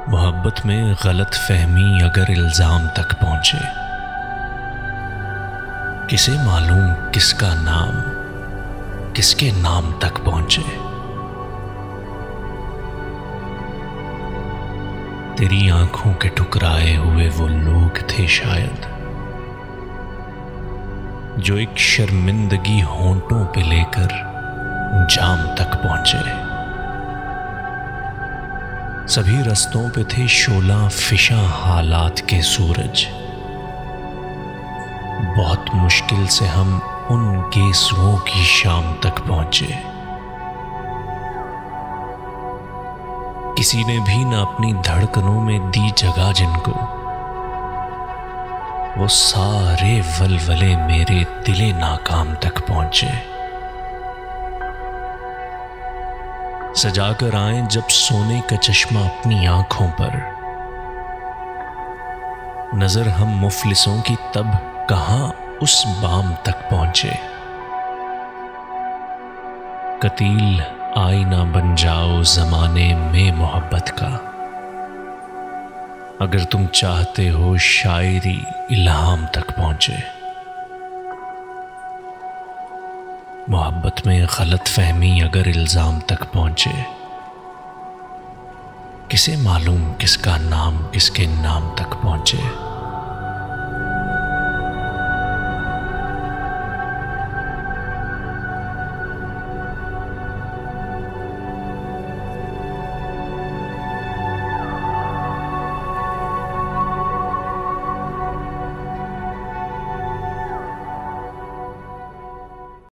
मोहब्बत में गलत फहमी अगर इल्जाम तक पहुंचे, किसे मालूम किसका नाम किसके नाम तक पहुंचे। तेरी आंखों के ठुकराए हुए वो लोग थे शायद, जो एक शर्मिंदगी होंठों पे लेकर जाम तक पहुंचे। सभी रस्तों पे थे शोला फिशा हालात के सूरज। बहुत मुश्किल से हम उन गेसुओं की शाम तक पहुंचे। किसी ने भी न अपनी धड़कनों में दी जगह जिनको, वो सारे वलवले मेरे दिले नाकाम तक पहुंचे। सजाकर आए जब सोने का चश्मा अपनी आंखों पर, नजर हम मुफलिसों की तब कहां उस बाम तक पहुंचे। कतील आईना बन जाओ जमाने में मोहब्बत का, अगर तुम चाहते हो शायरी इल्हाम तक पहुंचे। मोहब्बत में गलत फहमी अगर इल्जाम तक पहुंचे, किसे मालूम किसका नाम किसके नाम तक पहुंचे।